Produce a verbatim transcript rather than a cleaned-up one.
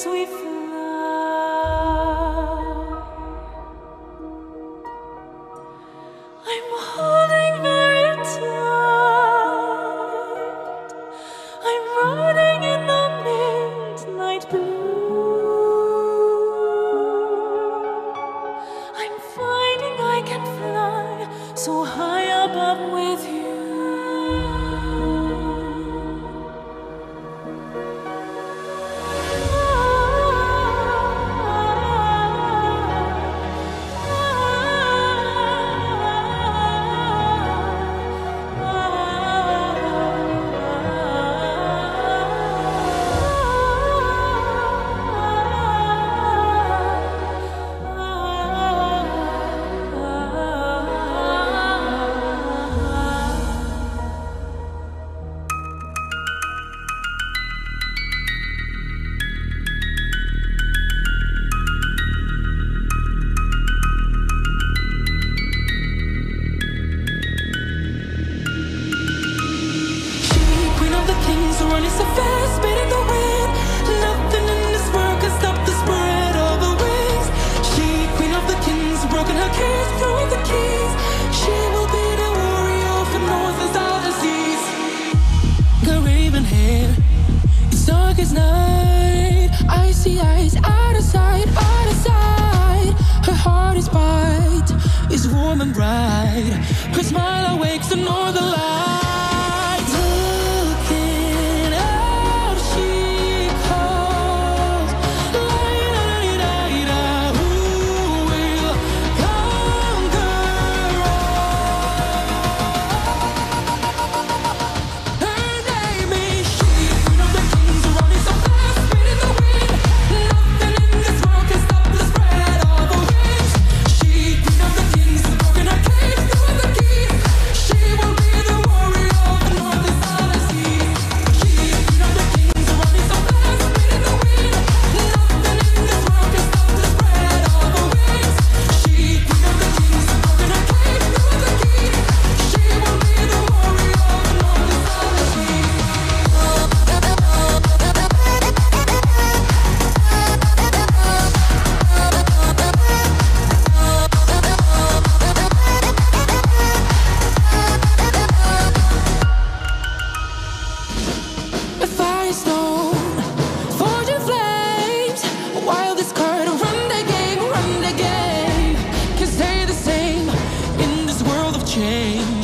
wings we fly. I'm holding very tight. I'm riding in the midnight blue. I'm finding I can fly so high above with you. Running so fast, beating the wind. Nothing in this world can stop the spread of her wings. She, queen of the kings, broken her cage, throwing the keys. She will be the warrior for north and south and seas. Got raven hair, it's dark as night. Icy eyes, out of sight, out of sight. Her heart is bright, is warm and bright. Her smile awakes the northern light. Change.